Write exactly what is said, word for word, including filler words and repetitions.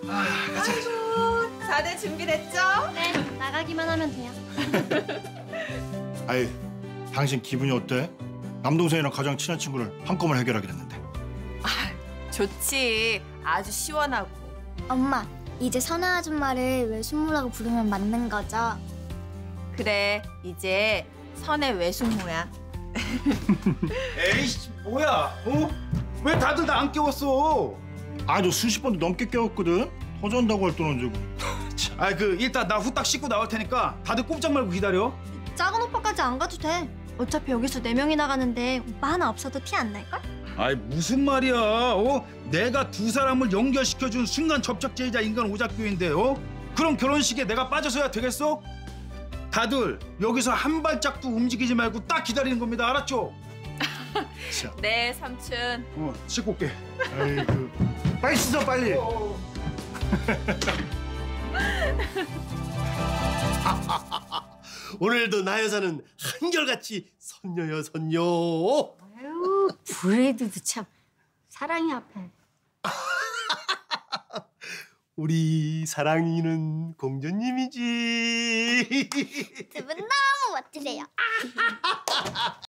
아, 가자. 아이고, 다들 준비됐죠? 네, 나가기만 하면 돼요. 아이, 당신 기분이 어때? 남동생이랑 가장 친한 친구를 한꺼번에 해결하게 됐는데. 아, 좋지. 아주 시원하고. 엄마, 이제 선혜 아줌마를 외숙모라고 부르면 맞는 거죠? 그래, 이제 선의 외숙모야. 에이씨, 뭐야? 어? 왜 다들 나 안 깨웠어? 아주 수십 번도 넘게 깨웠거든. 터전다고 할 돈은 좀. 아, 그 일단 나 후딱 씻고 나올 테니까 다들 꼼짝 말고 기다려. 작은 오빠까지 안 가도 돼. 어차피 여기서 네 명이 나가는데 오빠 하나 없어도 티 안 날걸? 아이, 무슨 말이야? 어? 내가 두 사람을 연결시켜준 순간 접촉제자 인간 오작교인데, 어? 그럼 결혼식에 내가 빠져서야 되겠어? 다들 여기서 한 발짝도 움직이지 말고 딱 기다리는 겁니다. 알았죠? 네, 삼촌. 어, 씻고 올게. 아이고, 빨리 씻어 빨리. 오늘도 나 여자는 한결같이 선녀여 선녀. 아유, 브레이드도 참 사랑이 앞에. 우리 사랑이는 공주님이지. 두 분 너무 멋지세요.